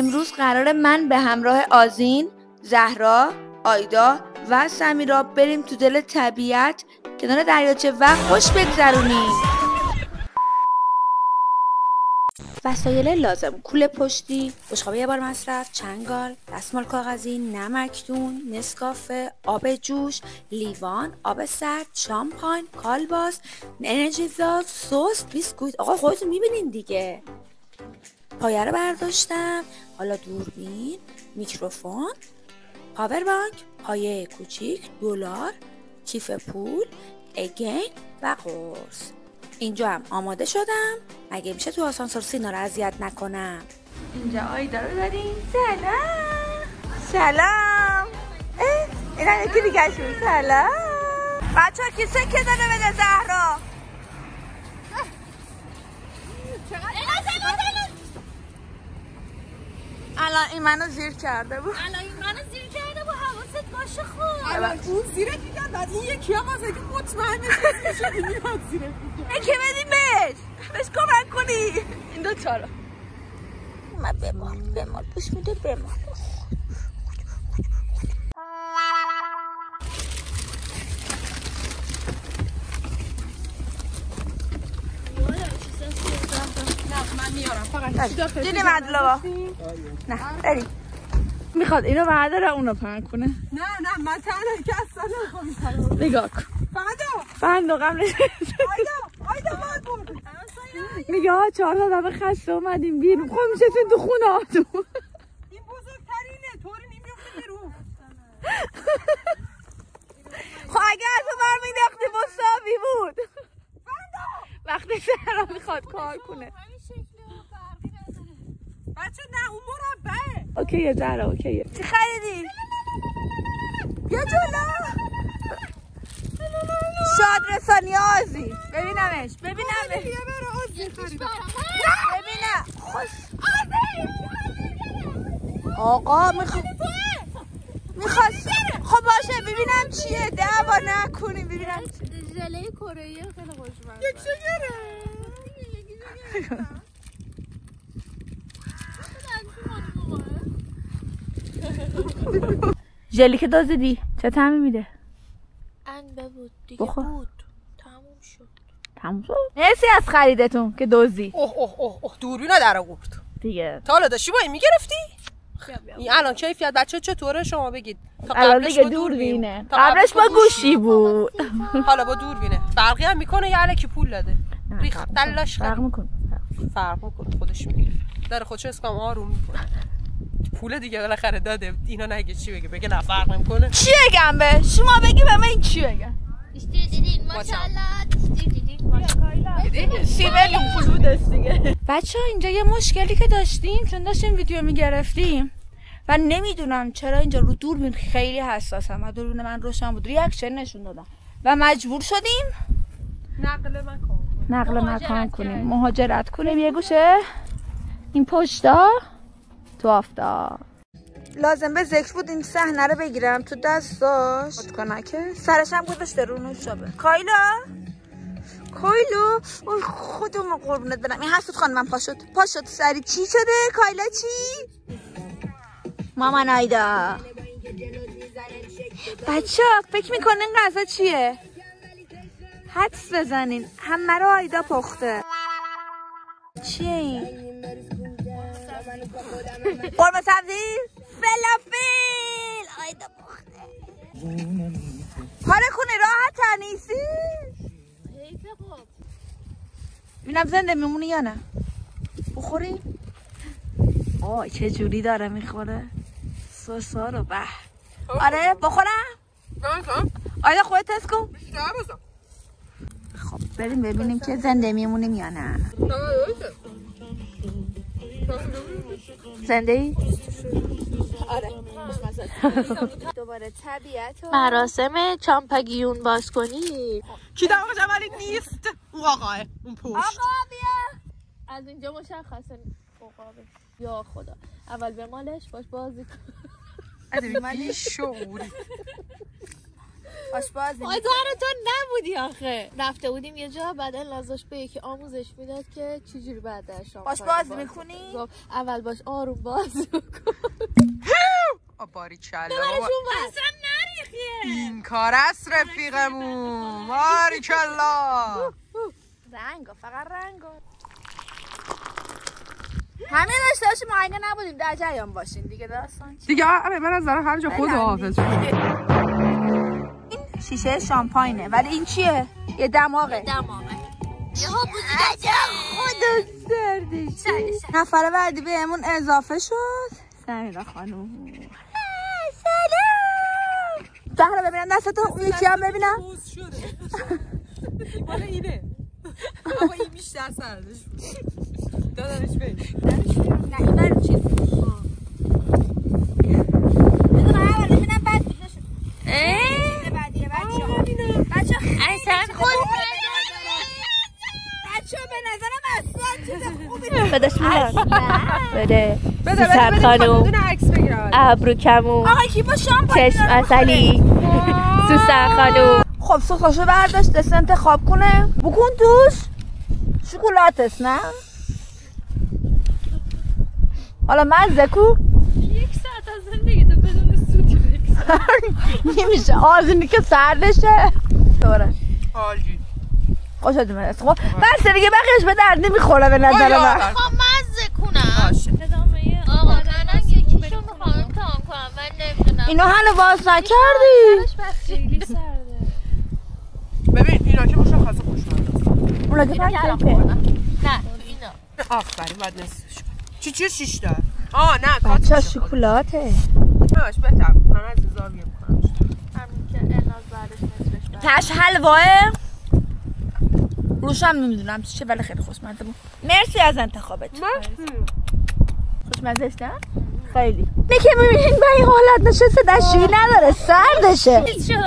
امروز قراره من به همراه آذین، زهرا، آیدا و سمیرا بریم تو دل طبیعت کنار دریاچه و خوش بگذرونیم. وسایل لازم: کوله پشتی، بشقابه یه بار مصرف، چنگال، دستمال کاغذی، نمکدون، نسکافه، آب جوش، لیوان، آب سرد، شامپاین، کالباس، انرژیزا، سس، بیسکویت. آقا خودتون میبینین دیگه. پایه رو برداشتم. حالا دوربین، میکروفون، پاور بانک، پایه کوچیک، دلار، کیف پول، اگین و قرص. اینجا هم آماده شدم. اگه میشه تو آسانسور سینا رو اذیت نکنم. اینجا آیدا رو داریم. سلام. اینا یکی دیگه شون. سلام بچه ها. کی سکه داره بده زهرا؟ الان این منو زیر کرده بود. حواست باشه خوب. الان اون زیرت میگن بعد این یکی هم از اگه مطمئن نشید میاد زیرت میگن. یکی بدیم بهش کمک کنی. این دو تا رو من بمار بوش میده بمار. من میارم فقط دیدی مدلوا. نه بریم. میخواد اینو برداره اونو پهن کنه. نه من تنها که اصلا نمیخوام. نگاه کن. فقط نقم نشد. آیدا باد برد. میگه 4 تا دفعه خسته اومدیم بیرون. خب میشستین تو خونه هاتون. این بزرگترینه طوری نمیفته بیرون. خب اگه از اون بر میداختی مساوی بود. وقتی زهرا میخواد کار کنه. بچه نه اون مربعه. اوکیه زهرا اوکیه. چی خریدی؟ بیا جلو. شاد رسانی آزی. ببینمش. ببینم خوش. آقا میخواد. خب باشه ببینم چیه. دعوا نکنیم ببینم ژله کره‌ای خیلی خوشمزه. یک شگره. ژلی که دزدیدی چه طعمی میده؟ انبه بود دیگه. بخور. بود تموم شد. مرسی از خریدتون که دزدی. اوه دوربینا در آورد دیگه تا حالا داشتی با این میگرفتی؟ این الان کیفیت بچه چطوره شما بگید؟ تا الان دیگه دوربینه. قبلش با گوشی بود. حالا با دوربینه. فرقی هم میکنه یا الکی پول داده؟ ریخ دلاش فرق میکنه خودش میگه. داره خودش اسمم آروم میکنه. پول دیگه بالاخره داده. اینا نگه چی بگه نه فرق نمیکنه. چی بگم به شما؟ بگی به من چی بگم؟ دیدین ماشاءالله. دیدین 30 میلیون پول بود دیگه. بچه‌ها اینجا یه مشکلی که داشتیم چون داشتیم ویدیو میگرفتیم و نمیدونم چرا اینجا رو دوربین خیلی حساسم و دوربین من روشن بود. ریاکشن نشون دادم و مجبور شدیم نقل مکان کنیم. مهاجرت کنیم. یه گوشه این پشتا تو آفتاب. لازم به ذکر بود این صحنه رو بگیرم تو دستاش که سرش هم گذاشته رو نوشابه. کایلو اون خودمون قربونت برم. این حسود خانمم پاشد سری. چی شده کایلا؟ چی مامان آیدا؟ بچه فکر میکنین این غذا چیه؟ حدس بزنین. همه رو آیدا پخته. چیه این؟ قرمه سبزی؟ فلافل. آیدا پخته. پاره کنی راحت نیستی؟ ببینم زنده میمونی یا نه. بخوری؟ آه چه جوری داره میخوره سوسا رو. به آره بخورم؟ آیدا خودت تست کن. خب بریم ببینیم که زنده میمونیم یا نه. زنده ای؟ آره. دوباره طبیعت مراسم چامپگیون باز کنی. کی در آقا جمالی نیست؟ اون آقاه اون پشت. آقا بیا. از اینجا مشخصه عقابه. یا خدا اول به مالش باش بازی کن. ادبی من شعوری. آشپز تو نبودی آخه. رفته بودیم یه جا، بعد لازش به یکی آموزش میداد که چجوری بعد از شام آشپز میخونی؟ اول باش آروم باز کن. باریکلا اصلا نریخیه. این کار است رفیقمون. باریکلا. رنگا فقط رنگا. همین رشته‌اش معینه نبودیم، در جریان باشین دیگه. داستان دیگه من از دارم همینجا خود حافظ. این شیشه شامپاینه، ولی این چیه؟ یه دماغه. یهو خدا دردش. نفر بعدی بهمون اضافه شد. سمیرا خانم. سلام. زهرا ببینم دستتو. یکی هم ببینم. مال اینه. آقا این بیشتر سردش بود. دادنش بین. نه این برای چیز. بذار اول ببینم بعد میشه. بعدیه بچه اصلا خود بچه به نظرم اصلا چیز خوبی بدش میاد. بده بده خانم عکس بگیرم. ابرو کمون آقا کی با شامپاین چشم اصلی سوسن خانم. خب سوخاشو برداشت دست انتخاب کنه بکن توش شکلاتس نه حالا مزه کو یک ساعت از زندگی تو بدون سوتی نمیشه آزینی که سردشه دوره عالی خوشت میاد خب بس دیگه بقیش به درد نمیخوره به نظر من خب مزه کنم ادامه آقا منم یکیشو میخوام امتحان کنم من نمیدونم اینو هنو باز نکردی خیلی سرده ببین اینا که مشخصه خوشمزه اونا که نه تو اینا آفرین بعد نصفش چی شیش دار نه بچه شکلاته همش بهتر من از زاویه میکنم همین که الناز بعدش نصفش تش حلواه روشم نمیدونم چیه ولی خیلی خوشمزه بود مرسی از انتخابت خوشمزه نه؟ خیلی نه که ببینین به این حالت نشسته دستشویی نداره سردشه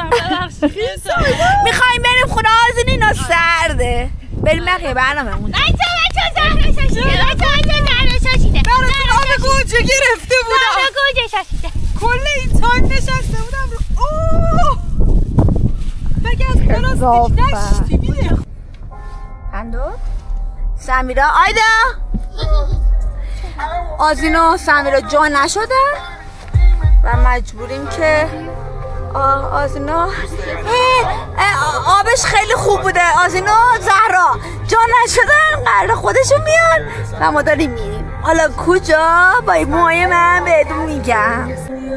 میخوایم بریم خونه آزین اینا سرده بریم بقیه برنامه مونده بچه زهره شاشیده براتون آب گوجه گرفته بودم گوجه شاشیده کل این تایم نشسته بودم اوه مگه از پلاستیک نشتی بیده اندو سمیرا آیدا آزین و سمیرا جا نشدن و مجبوریم که آزینا آبش خیلی خوب بوده آزینا زهرا جا نشدن قرار خودشون میان و ما داریم میریم حالا کجا با این موهای من بهتون میگم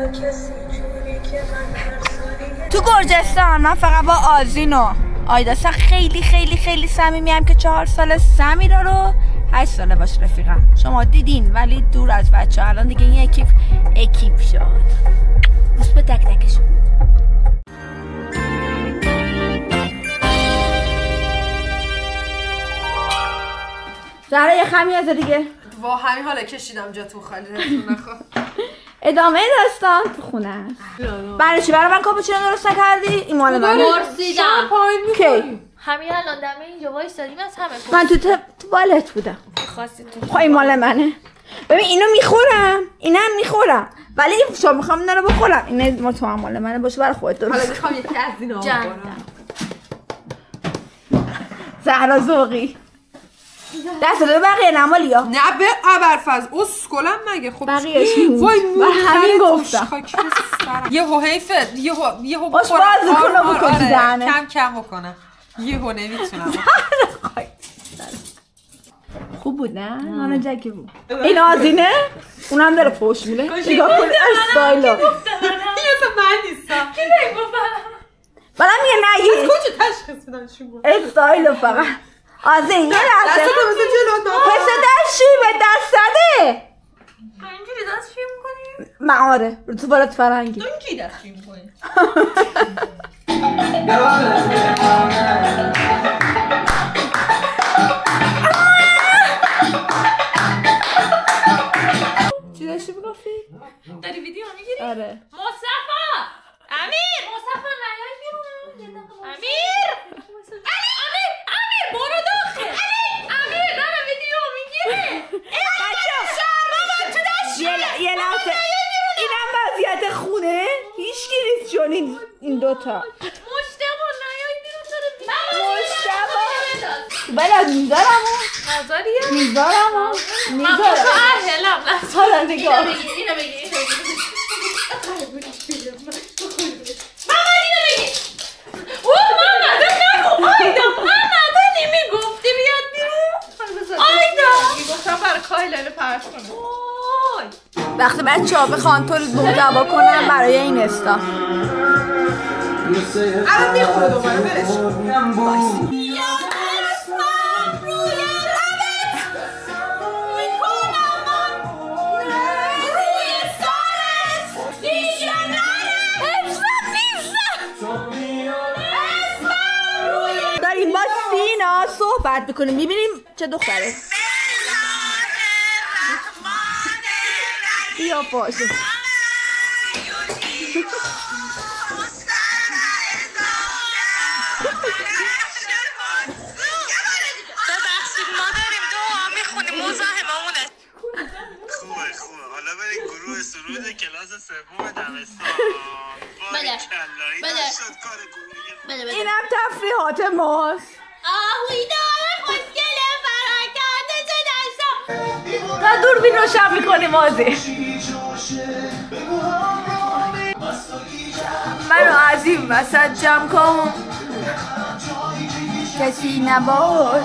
تو گرجستان من فقط با آزین و آیدا خیلی خیلی خیلی صمیمیم که 4 سال سمیرا رو 8 ساله باش رفیقم شما دیدین ولی دور از بچه الان دیگه این اکیپ شد بوس به تک تکشون زهرا یه خمیازه دیگه با همین حالا کشیدم جا تو خالی نخواه ادامه داستان تو خونه برای چی برای من کاپوچینو درست نکردی؟ این مال منه پرسیدم کی؟ همین الان دم اینجا وایسادیم از همه من تو بالت بودم خواستی تو خب این مال منه ببین اینو میخورم اینم میخورم ولی شما میخوام اینا رو بخورم این ما تو هم مال منه باشه برای خودت درست حالا میخوام یکی از اینا بخورم زهرا ذوقی دست داده بقیه نمالی ها نه به ابرفز اسکلم مگه خب بقیهش وای همین گفتم یهو حیفه یهو باش باز کنم بکنی دهنه کم بکنم یهو نمیتونم خوب بود نه؟ نانه جکی بود این آزینه اونم داره پوش میده نگاه کن استایلو یه تو من نیستم کی نگفتم بلا میگه نگی از کجا تشخیص بدن شما استایلو فقط آزین یه لحظه دستو بزن جلو پس دستشوی به دست زده اینجوری دستشویی میکنی؟ من آره رو تو بالات فرنگی تو کی دستشویی میکنی؟ چی داشتی بگفتی؟ داری ویدیو میگیری؟ آره مصطفی امیر مصطفی نیای بیرون امیر برو داخل امیر داره ویدیو میگیره یه لحظه اینم وضعیت خونه هیچ کی نیست چون این دوتا بلد میذارم نظریه؟ میذارم من با تو اهلم حالا نگاه اینو بگی محمد اینو بگی محمد نگو آیدا محمد نمیگفتی بیاد بیرون آیدا میگفتم برای کایلن پرش کنه. وقتی بچه ها بخوان تو رو محتوا کنم برای این استا الان میخونه دوباره برش داریم با سینا صحبت بکنیم میبینیم چه دختره بیا باشه ببخشید ما داریم دعا میخونیم مزاحممونه خوبه حالا بریم گروه سرود کلاس سوم دبستان باریکلا شد کار گروهی اینم تفریحات ماست آهوی داره خوشگله فرکرده چه دشتا تا دوربین روشن میکنیم آزی منو از این وسط جمع کن کسی نباش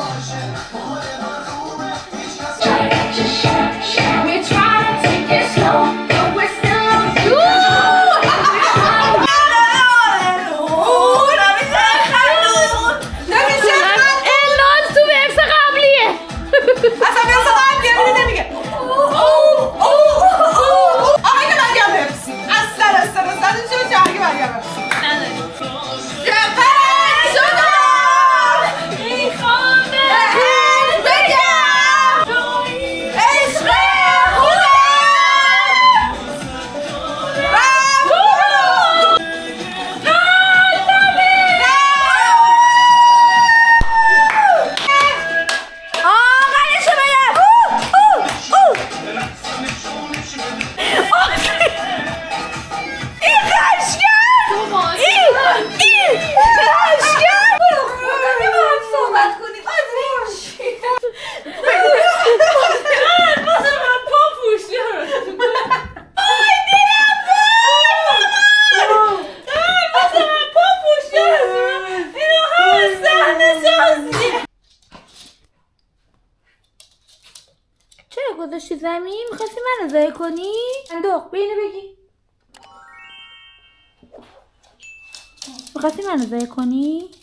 چرا گذاشتی زمین؟ میخواستی من رضایه کنی؟ انداخت بینه بگی میخواستی من رضایه کنی؟